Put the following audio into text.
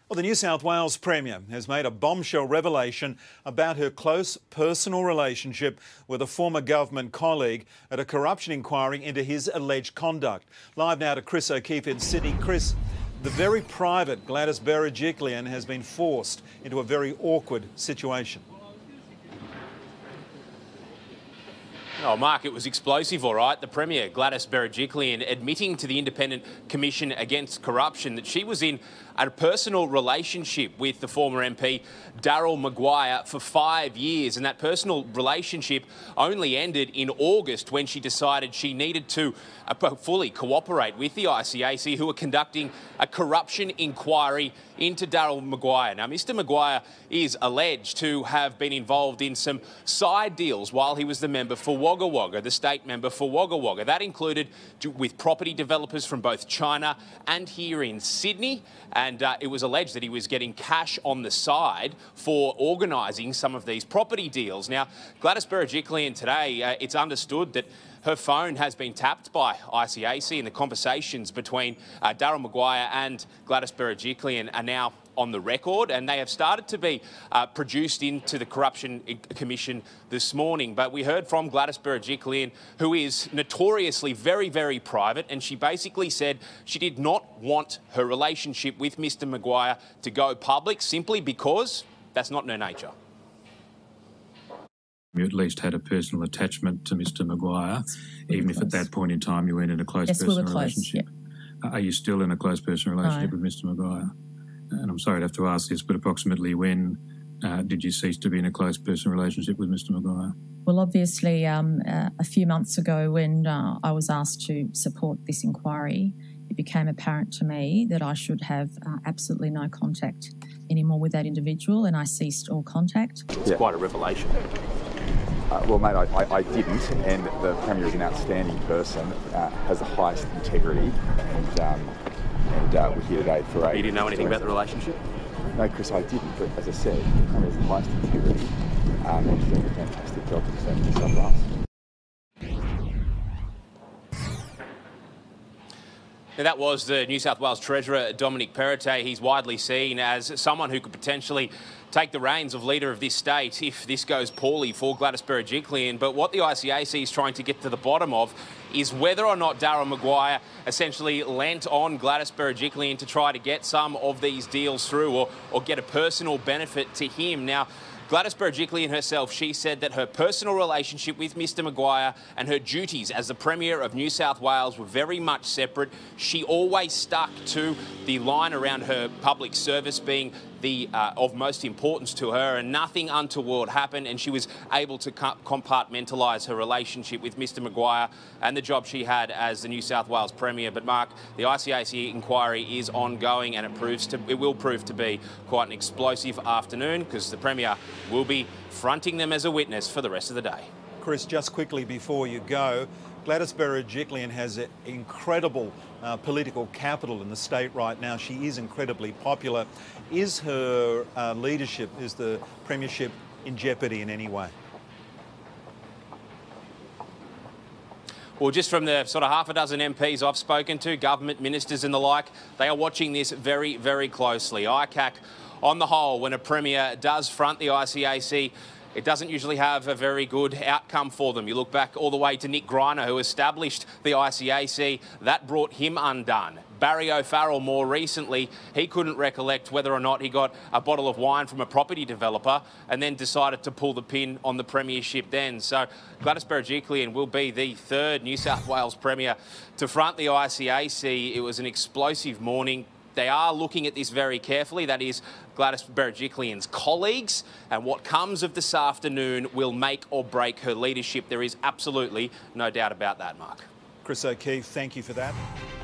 Well, the New South Wales Premier has made a bombshell revelation about her close personal relationship with a former government colleague at a corruption inquiry into his alleged conduct. Live now to Chris O'Keefe in Sydney. Chris, the very private Gladys Berejiklian has been forced into a very awkward situation. Oh, Mark, it was explosive, all right. The Premier, Gladys Berejiklian, admitting to the Independent Commission Against Corruption that she was in a personal relationship with the former MP Daryl Maguire for 5 years, and that personal relationship only ended in August when she decided she needed to fully cooperate with the ICAC, who were conducting a corruption inquiry into Daryl Maguire. Now, Mr Maguire is alleged to have been involved in some side deals while he was the member for Wagga Wagga, the state member for Wagga Wagga. That included with property developers from both China and here in Sydney. And it was alleged that he was getting cash on the side for organising some of these property deals. Now, Gladys Berejiklian today, it's understood that her phone has been tapped by ICAC, and the conversations between Daryl Maguire and Gladys Berejiklian are now on the record, and they have started to be produced into the Corruption Commission this morning. But we heard from Gladys Berejiklian, who is notoriously very, very private, and she basically said she did not want her relationship with Mr Maguire to go public simply because that's not in her nature. You at least had a personal attachment to Mr Maguire, even if at that point in time you weren't in a close personal relationship. Yeah. Are you still in a close personal relationship with Mr Maguire? And I'm sorry to have to ask this, but approximately when did you cease to be in a close personal relationship with Mr Maguire? Well, obviously, a few months ago when I was asked to support this inquiry, it became apparent to me that I should have absolutely no contact anymore with that individual, and I ceased all contact. It's quite a revelation. Well, mate, I didn't, and the Premier is an outstanding person, has the highest integrity, and we're here today for a... You didn't know anything about the relationship? No, Chris, I didn't, but as I said, the Premier has the highest integrity, and he's doing a fantastic job for the New South Wales. Now, that was the New South Wales Treasurer, Dominic Perrottet. He's widely seen as someone who could potentially take the reins of leader of this state if this goes poorly for Gladys Berejiklian. But what the ICAC is trying to get to the bottom of is whether or not Daryl Maguire essentially lent on Gladys Berejiklian to try to get some of these deals through or get a personal benefit to him. Now, Gladys Berejiklian herself, she said that her personal relationship with Mr Maguire and her duties as the Premier of New South Wales were very much separate. She always stuck to the line around her public service being the of most importance to her, and nothing untoward happened, and she was able to compartmentalise her relationship with Mr Maguire and the job she had as the New South Wales Premier. But Mark, the ICAC inquiry is ongoing, and it will prove to be quite an explosive afternoon because the Premier will be fronting them as a witness for the rest of the day. Chris, just quickly before you go, Gladys Berejiklian has incredible political capital in the state right now. She is incredibly popular. Is her leadership, is the premiership in jeopardy in any way? Well, just from the sort of half a dozen MPs I've spoken to, government ministers and the like, they are watching this very, very closely. ICAC, on the whole, when a Premier does front the ICAC, it doesn't usually have a very good outcome for them. You look back all the way to Nick Greiner, who established the ICAC. That brought him undone. Barry O'Farrell, more recently, he couldn't recollect whether or not he got a bottle of wine from a property developer and then decided to pull the pin on the premiership then. So Gladys Berejiklian will be the third New South Wales Premier to front the ICAC. It was an explosive morning. They are looking at this very carefully. That is Gladys Berejiklian's colleagues, and what comes of this afternoon will make or break her leadership. There is absolutely no doubt about that, Mark. Chris O'Keefe, thank you for that.